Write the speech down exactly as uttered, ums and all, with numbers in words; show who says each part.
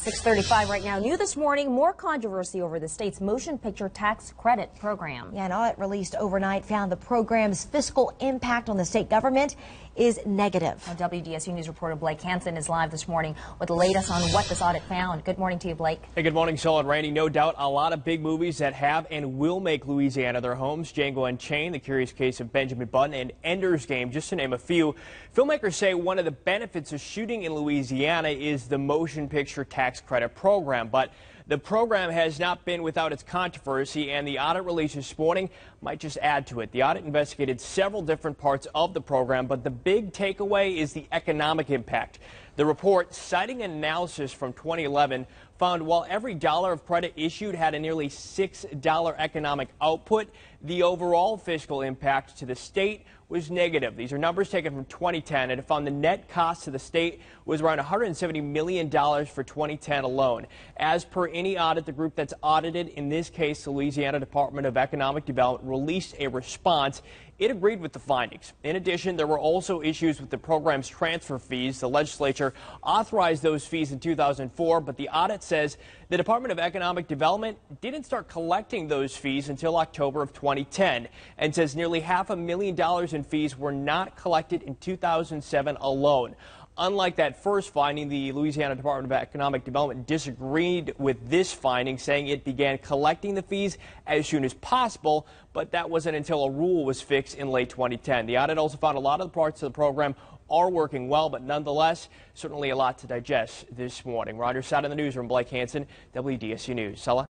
Speaker 1: six thirty-five right now. New this morning, more controversy over the state's motion picture tax credit program.
Speaker 2: Yeah, an audit released overnight found the program's fiscal impact on the state government is negative.
Speaker 1: Well, W D S U News reporter Blake Hansen is live this morning with the latest on what this audit found. Good morning to you, Blake.
Speaker 3: Hey, good morning, Sol and Randy. No doubt a lot of big movies that have and will make Louisiana their homes. Django Unchained, The Curious Case of Benjamin Button, and Ender's Game, just to name a few. Filmmakers say one of the benefits of shooting in Louisiana is the motion picture tax credit program, but the program has not been without its controversy, and the audit released this morning might just add to it. The audit investigated several different parts of the program, but the big takeaway is the economic impact. The report, citing an analysis from twenty eleven, found while every dollar of credit issued had a nearly six dollar economic output, the overall fiscal impact to the state was negative. These are numbers taken from twenty ten, and it found the net cost to the state was around one hundred seventy million dollars for twenty ten alone. As per any audit, the group that's audited, in this case the Louisiana Department of Economic Development, released a response. It agreed with the findings. In addition, there were also issues with the program's transfer fees. The legislature authorized those fees in two thousand four, but the audit says the Department of Economic Development didn't start collecting those fees until October of twenty ten, and says nearly half a million dollars in fees were not collected in two thousand seven alone. Unlike that first finding, the Louisiana Department of Economic Development disagreed with this finding, saying it began collecting the fees as soon as possible, but that wasn't until a rule was fixed in late twenty ten. The audit also found a lot of the parts of the program are working well, but nonetheless, certainly a lot to digest this morning. Roger Side in the newsroom, Blake Hansen, W D S U News. Sella?